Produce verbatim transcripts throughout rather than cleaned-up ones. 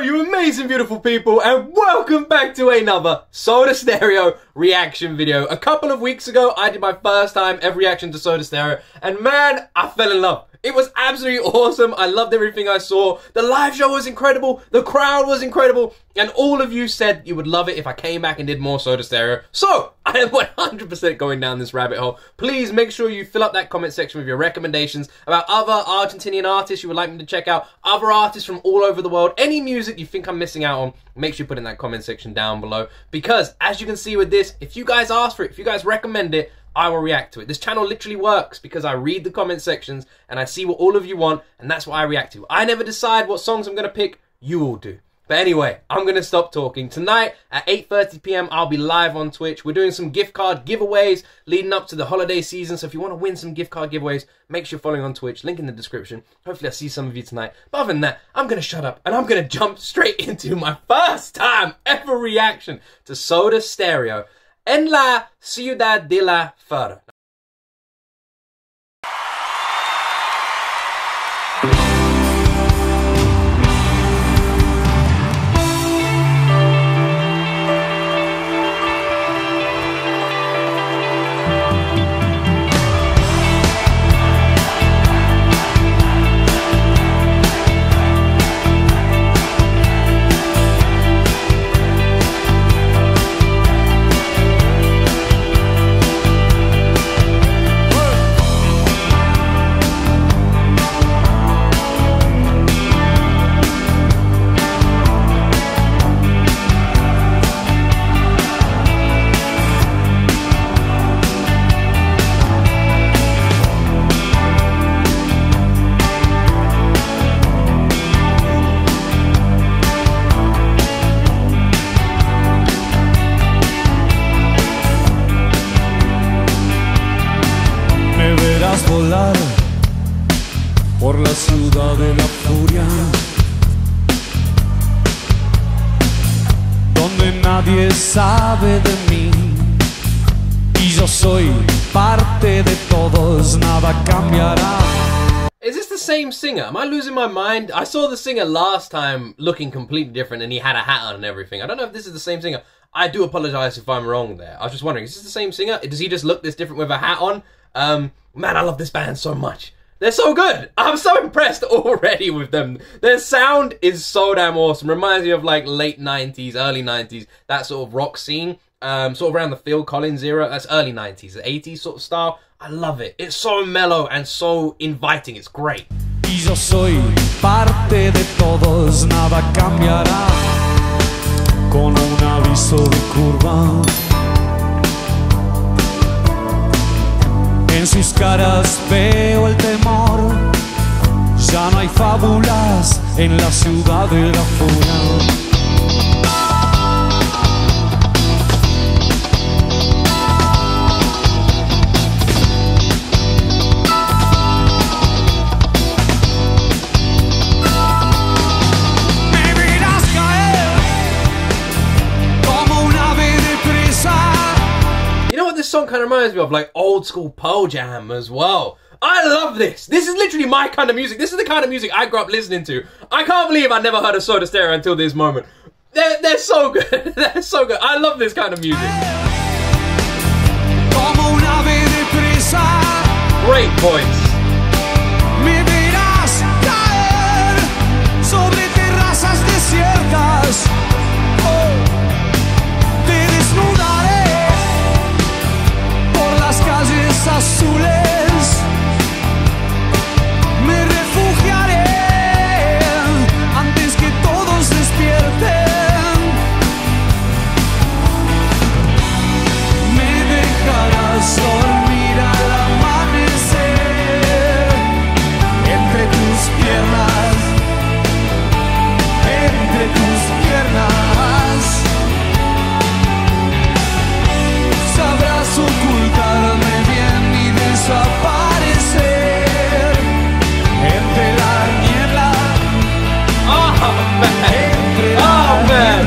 you amazing beautiful people, and welcome back to another Soda Stereo reaction video. A couple of weeks ago I did my first time ever reaction to Soda Stereo, and man, I fell in love. It was absolutely awesome. I loved everything I saw. The live show was incredible, the crowd was incredible, and all of you said you would love it if I came back and did more Soda Stereo. So, I am one hundred percent going down this rabbit hole. Please make sure you fill up that comment section with your recommendations about other Argentinian artists you would like me to check out, other artists from all over the world, any music you think I'm missing out on. Make sure you put in that comment section down below, because as you can see with this, if you guys ask for it, if you guys recommend it, I will react to it. This channel literally works because I read the comment sections and I see what all of you want, and that's what I react to. I never decide what songs I'm going to pick, you all do. But anyway, I'm going to stop talking. Tonight at eight thirty p m I'll be live on Twitch. We're doing some gift card giveaways leading up to the holiday season, so if you want to win some gift card giveaways, make sure you're following on Twitch. Link in the description. Hopefully I'll see some of you tonight. But other than that, I'm going to shut up and I'm going to jump straight into my first time ever reaction to Soda Stereo en la Ciudad de la Furia. Volar por la ciudad de la furia, donde nadie sabe de mí y yo soy parte de todos, nada cambiará. Is this the same singer? Am I losing my mind? I saw the singer last time looking completely different and he had a hat on and everything. I don't know if this is the same singer. I do apologize if I'm wrong there. I was just wondering, is this the same singer? Does he just look this different with a hat on? Um, man, I love this band so much. They're so good. I'm so impressed already with them. Their sound is so damn awesome. Reminds me of like late nineties, early nineties, that sort of rock scene. Um, sort of around the Phil Collins era. That's early nineties, the eighties sort of style. I love it. It's so mellow and so inviting. It's great. Y yo soy parte de todos, nada cambiará. Con un aviso de curva. En sus caras veo el temor. Ya no hay fábulas en la ciudad de la furia. This song kind of reminds me of like old school Pearl Jam as well. I love this. This is literally my kind of music. This is the kind of music I grew up listening to. I can't believe I never heard of Soda Stereo until this moment. They're, they're so good. They're so good. I love this kind of music. Great voice. Me verás caer sobre terrazas desiertas. Te desnudaré por las calles azules. Me refugiaré antes que todos despierten. Me dejarás dormir al amanecer entre tus piernas, entre tus piernas. Sabrás ocultarme bien y desaparecer entre la niebla. Oh man! Oh man!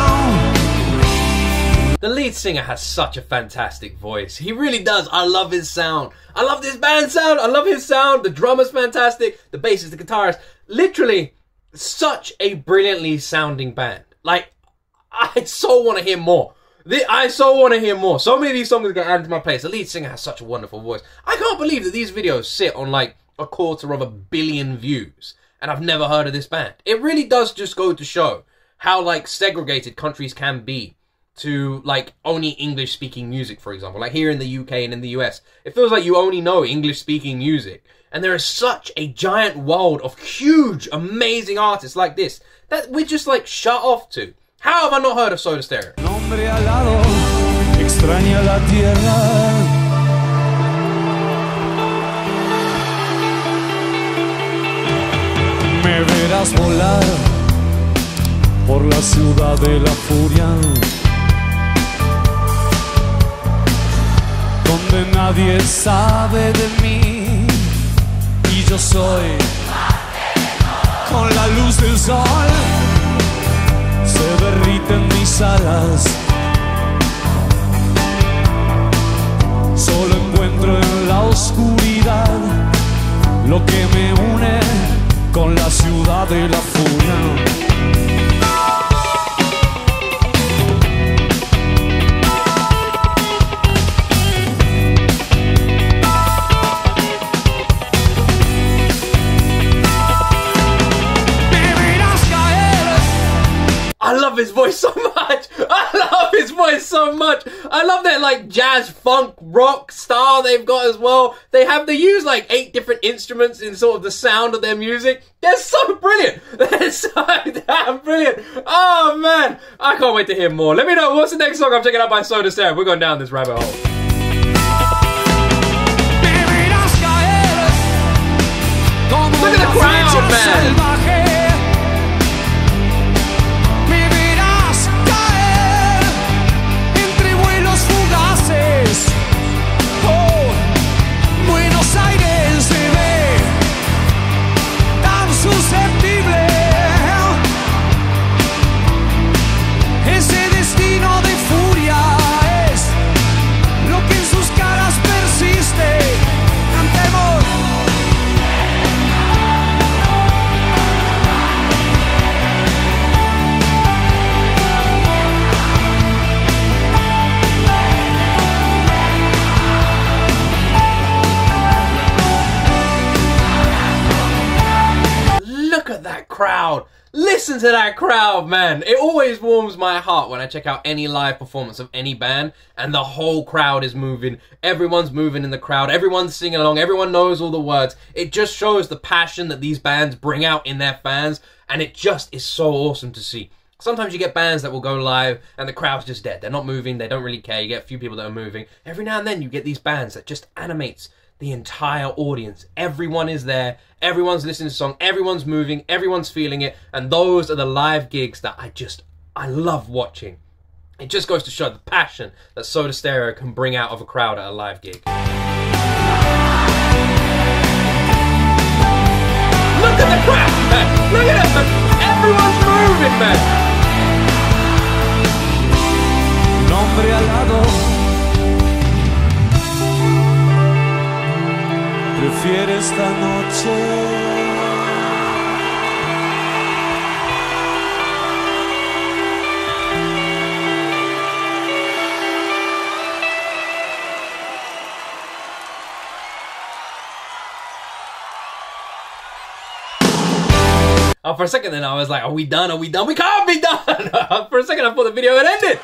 The lead singer has such a fantastic voice. He really does. I love his sound. I love this band sound. I love his sound. The drummer's fantastic. The bassist, the guitarist. Literally, such a brilliantly sounding band. Like, I so want to hear more. I so want to hear more. So many of these songs get added to my playlist. The lead singer has such a wonderful voice. I can't believe that these videos sit on like a quarter of a billion views, and I've never heard of this band. It really does just go to show how like segregated countries can be to like only English speaking music, for example. Like here in the U K and in the U S, it feels like you only know English speaking music. And there is such a giant world of huge, amazing artists like this that we're just like shut off to. How have I not heard of Soda Stereo? Hombre alado, extraña la tierra. Me verás volar por la ciudad de la furia, donde nadie sabe de mí y yo soy con la luz del sol. Se derriten mis alas, solo encuentro en la oscuridad lo que me une con la ciudad de la furia. I love his voice so much. I love his voice so much. I love that like jazz, funk, rock style they've got as well. They have, they use like eight different instruments in sort of the sound of their music. They're so brilliant. They're so damn brilliant. Oh man, I can't wait to hear more. Let me know what's the next song I'm checking out by Soda Stereo. We're going down this rabbit hole. Look at the crowd, man. Crowd. Listen to that crowd, man. It always warms my heart when I check out any live performance of any band and the whole crowd is moving. Everyone's moving in the crowd. Everyone's singing along. Everyone knows all the words. It just shows the passion that these bands bring out in their fans, and it just is so awesome to see. Sometimes you get bands that will go live and the crowd's just dead. They're not moving. They don't really care. You get a few people that are moving. Every now and then you get these bands that just animates the entire audience. Everyone is there. Everyone's listening to the song. Everyone's moving. Everyone's feeling it. And those are the live gigs that I just, I love watching. It just goes to show the passion that Soda Stereo can bring out of a crowd at a live gig. Look at the crowd, man. Look at it. Everyone's moving, man. Nombre alado. Prefiere esta noche. Oh, for a second then I was like, are we done? Are we done? We can't be done! For a second I thought the video had ended.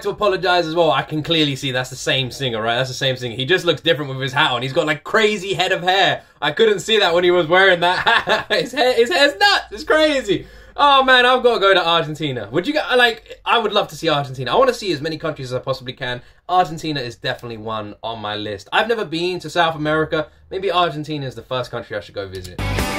to apologize as well. I can clearly see that's the same singer, right? That's the same singer. He just looks different with his hat on. He's got like crazy head of hair. I couldn't see that when he was wearing that hat. His hair, his hair's nuts. It's crazy. Oh man, I've got to go to Argentina. Would you go, like, I would love to see Argentina. I want to see as many countries as I possibly can. Argentina is definitely one on my list. I've never been to South America. Maybe Argentina is the first country I should go visit.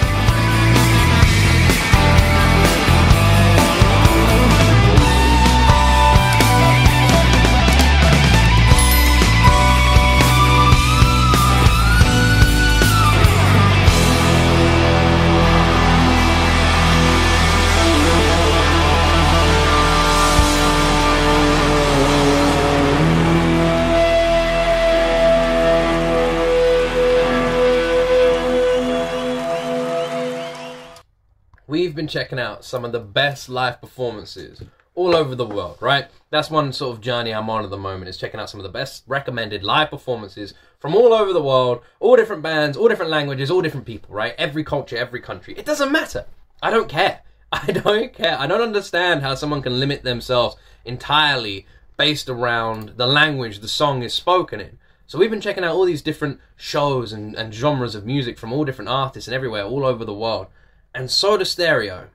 We've been checking out some of the best live performances all over the world, right? That's one sort of journey I'm on at the moment, is checking out some of the best recommended live performances from all over the world, all different bands, all different languages, all different people, right? Every culture, every country. It doesn't matter. I don't care. I don't care. I don't understand how someone can limit themselves entirely based around the language the song is spoken in. So we've been checking out all these different shows and, and genres of music from all different artists and everywhere, all over the world. And Soda Stereo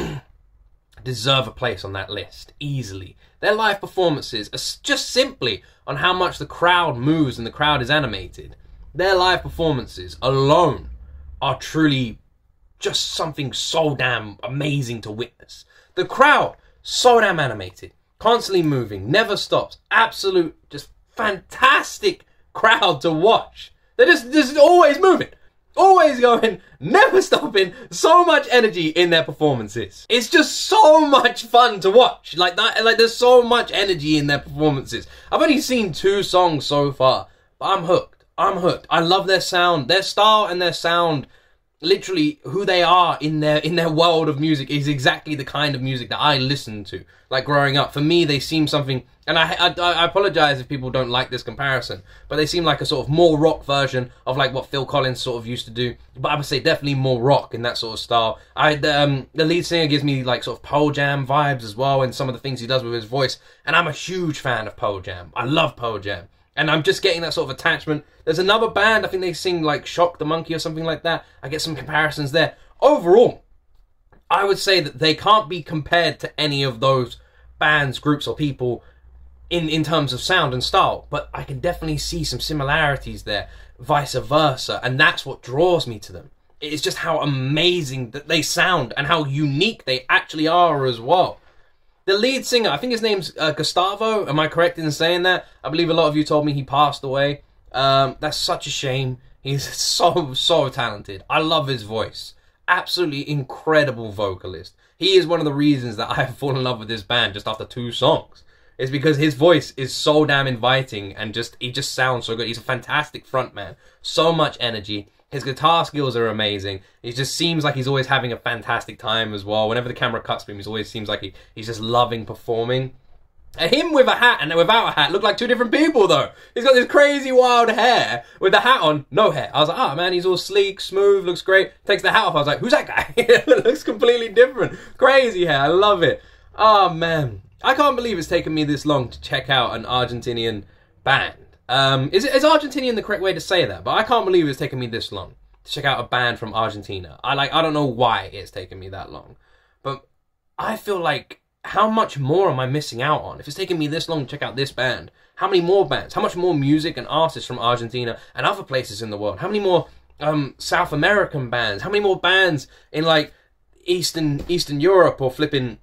deserve a place on that list, easily. Their live performances are just simply on how much the crowd moves and the crowd is animated. Their live performances alone are truly just something so damn amazing to witness. The crowd, so damn animated, constantly moving, never stops. Absolute, just fantastic crowd to watch. They're just, just always moving. Always going, never stopping, so much energy in their performances. It's just so much fun to watch. Like that, like there's so much energy in their performances. I've only seen two songs so far, but I'm hooked. I'm hooked. I love their sound. Their style and their sound, literally who they are in their in their world of music, is exactly the kind of music that I listened to, like growing up. For me, they seem something, and I, I, I apologize if people don't like this comparison, but they seem like a sort of more rock version of like what Phil Collins sort of used to do. But I would say definitely more rock in that sort of style. I um, the lead singer gives me like sort of Pearl Jam vibes as well, and some of the things he does with his voice. And I'm a huge fan of Pearl Jam. I love Pearl Jam. And I'm just getting that sort of attachment. There's another band, I think they sing like Shock the Monkey or something like that. I get some comparisons there. Overall, I would say that they can't be compared to any of those bands, groups, or people in, in terms of sound and style. But I can definitely see some similarities there, vice versa. And that's what draws me to them. It's just how amazing that they sound and how unique they actually are as well. The lead singer, I think his name's uh, Gustavo. Am I correct in saying that? I believe a lot of you told me he passed away. Um, that's such a shame. He's so, so talented. I love his voice. Absolutely incredible vocalist. He is one of the reasons that I've fallen in love with this band just after two songs. It's because his voice is so damn inviting and just he just sounds so good. He's a fantastic frontman. So much energy. His guitar skills are amazing. He just seems like he's always having a fantastic time as well. Whenever the camera cuts to him, he always seems like he, he's just loving performing. And him with a hat and without a hat look like two different people, though. He's got this crazy wild hair with the hat on, no hair. I was like, oh man, he's all sleek, smooth, looks great. Takes the hat off, I was like, who's that guy? It looks completely different. Crazy hair, I love it. Oh man, I can't believe it's taken me this long to check out an Argentinian band. Um, is, is Argentinian the correct way to say that? But I can't believe it's taken me this long to check out a band from Argentina. I like I don't know why it's taken me that long. But I feel like, how much more am I missing out on? If it's taken me this long to check out this band, how many more bands? How much more music and artists from Argentina and other places in the world? How many more um, South American bands? How many more bands in like Eastern Eastern Europe or flipping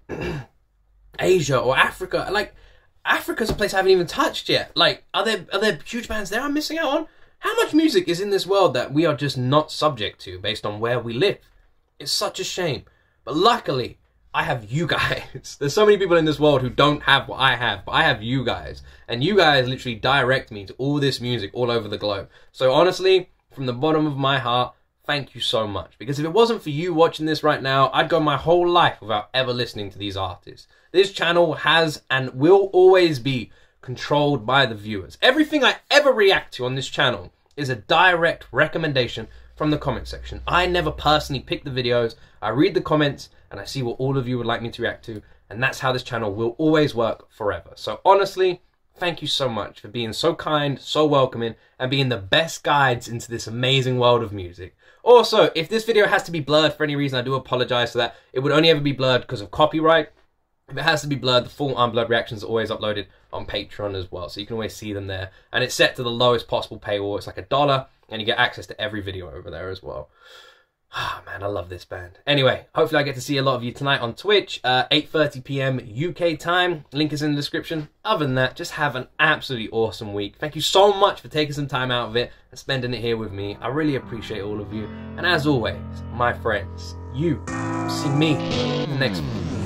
Asia or Africa? Like, Africa's a place I haven't even touched yet. Like, are there are there huge bands there I'm missing out on? How much music is in this world that we are just not subject to based on where we live? It's such a shame. But luckily, I have you guys. There's so many people in this world who don't have what I have, but I have you guys. And you guys literally direct me to all this music all over the globe. So honestly, from the bottom of my heart, thank you so much. Because if it wasn't for you watching this right now, I'd go my whole life without ever listening to these artists. This channel has and will always be controlled by the viewers. Everything I ever react to on this channel is a direct recommendation from the comment section. I never personally pick the videos. I read the comments and I see what all of you would like me to react to, and that's how this channel will always work forever. So honestly, thank you so much for being so kind, so welcoming, and being the best guides into this amazing world of music. Also, if this video has to be blurred for any reason, I do apologize for that. It would only ever be blurred because of copyright. If it has to be blurred, the full unblurred reactions are always uploaded on Patreon as well, so you can always see them there. And it's set to the lowest possible paywall. It's like a dollar, and you get access to every video over there as well. Ah, man, I love this band. Anyway, hopefully I get to see a lot of you tonight on Twitch, uh, eight thirty p m U K time. Link is in the description. Other than that, just have an absolutely awesome week. Thank you so much for taking some time out of it and spending it here with me. I really appreciate all of you. And as always, my friends, you see me in the next video.